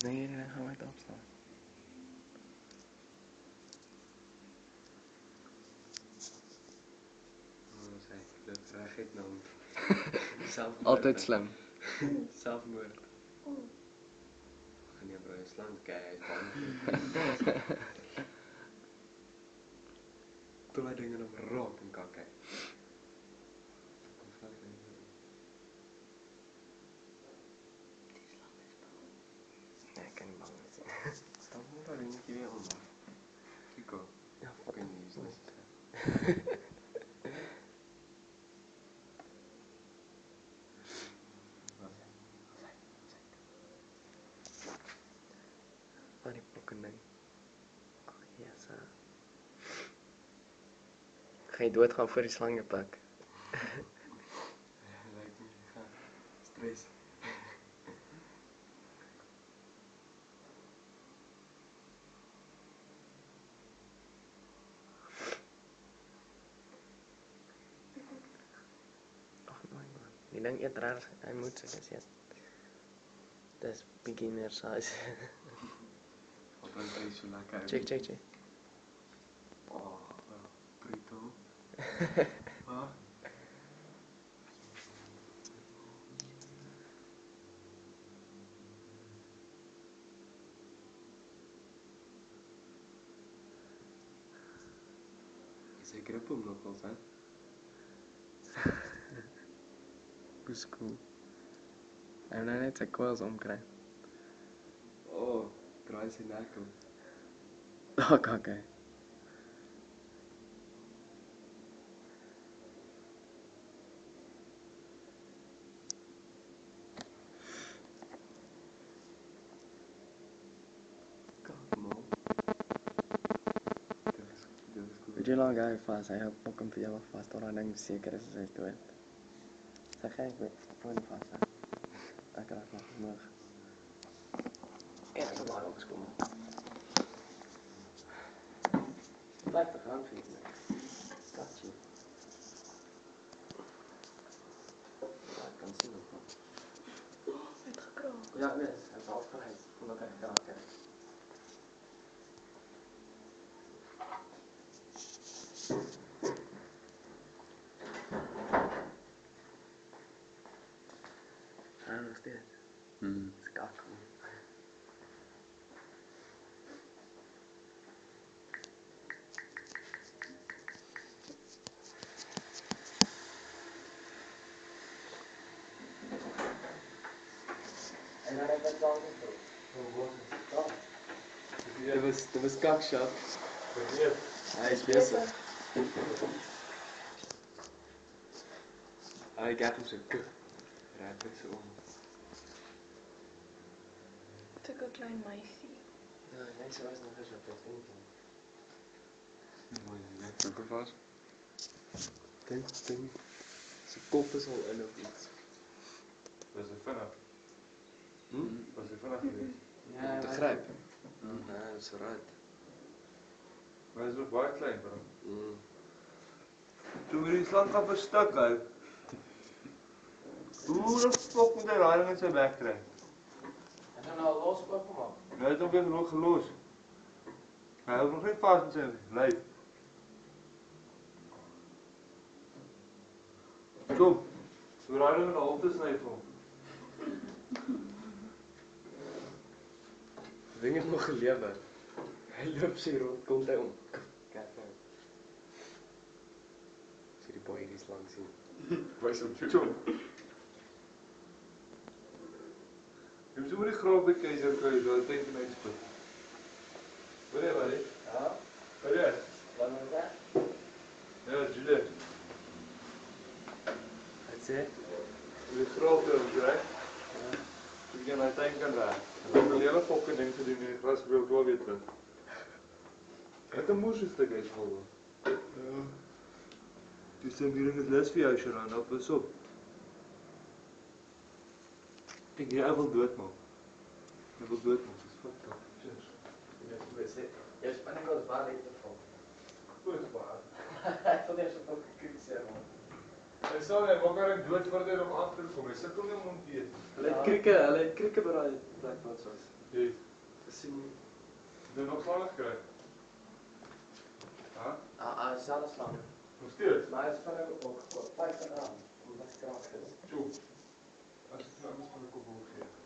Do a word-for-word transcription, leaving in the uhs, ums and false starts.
Nee, nee, dan gaan we het opstaan. Oh, zei ik, dat vraag ik nou. Zelfmoord. Altijd slim. Zelfmoord. En die hebben een slang keihard bang. Toen wij dingen op rook en kakken. Nee, ik kan niet bang zijn. Dan moet dat dingetje weer onder. Kiko. Ja, Ik weet niet eens. Waar die pokken ding. Oh, yes. Uh. Ga je doodgaan voor die slangenpak? Lijkt me, ja. Stress. Oh, mooi man. Die ding eet raar. Hij moet zo dus, yes. Dat is beginner size. Wat een vlees zo lekker uit. Check, check, check. Oh, bruto. Wat? Is ik grip hem nog wel, hè? Dat is cool. En dan net zijn kwels omkrijgen. Oh, draai zijn nek om. Oh, kijk hè. Kijk man. Dit is, dit is cool. Weet je hoe lang hij vast? Hij houdt pokken voor jou vast. Tot hij denkt zeker is dat hij het doet. Zeg jij, ik weet voor hem vast. Hè? Ik raak nog morgen. Ja, dat is maar opgekomen. Blijf de gang vinden. Katje. Ja, ik kan het zien ook wel. Oh, het gekropen. Ja, nee, hij is afgeleid. Omdat hij geraakt heeft. Ja, nog steeds. Hmm. Dat is kak. En dan heb ik het al niet Oh, wat? gedaan. Dat was, dat was kakshot. Ja. Hij is bezig. Ah, ik heb hem zo kuk. Rijdt er zo om. Het is ook een klein meisje. Ja, nee, ze was nog eens op het winkel. Mooi, hè? Zoek er vast. Denk, denk. Zijn kop is al in of iets. Dat is er vanaf. Hm? Dat is er vanaf geweest. Ja, Te grijpen. Nee, dat is eruit. Maar hij is nog baie klein, bro. Mm. Toen we die slang gaan verstak uit. Hoe de fuck moet hij raar in zijn bek trekken? En dan nou los opgemaakt. Hij heeft nog weer genoeg geloos. Hij houdt nog niet vast in zijn lijf. Kom. We rijden een halve snijvel. Ding heeft nog geleefd. Hij loopt zo rond, komt hij om. Kijk nou. Zie die boy die slang zien. Wij zijn op Tjom. Je moet zo die grote keizer kun je zo tegen mij spelen. Wat is dat, hè? Ja, Wat is dat? laat me dat. Ja, dat is Juliet. Hij zegt. Die grote krijg. Ik ga naar het eind kan daar. En dan wil je hele fokken in te doen in het gras wil ik wel weer terug. Het een moerstuk is gewoon. Ja. Het is dan hier in het lesviehuisje aan, dat was op. Ik ga even dood man. Ik wil dood man, dat is fucked up. Cheers. Je hebt spanning als waar ik ervan. Goed waar. Hij vond eerst ook een kritische man. Hij zou hem ook maar dood voordat hij nog achter komt. Hij zit toch helemaal niet. Hij leidt krieken, hij leidt krieken bij plek wat zoals. Dit. Dat zie je. Ben je nog slagen gekregen? Huh? Ah, ah, zelfs lang. Nog steeds? Maar het is van ook ook vijftig graden. Omdat ik graag vind. Tjoe. Als je het nou eens van de kop wil geven.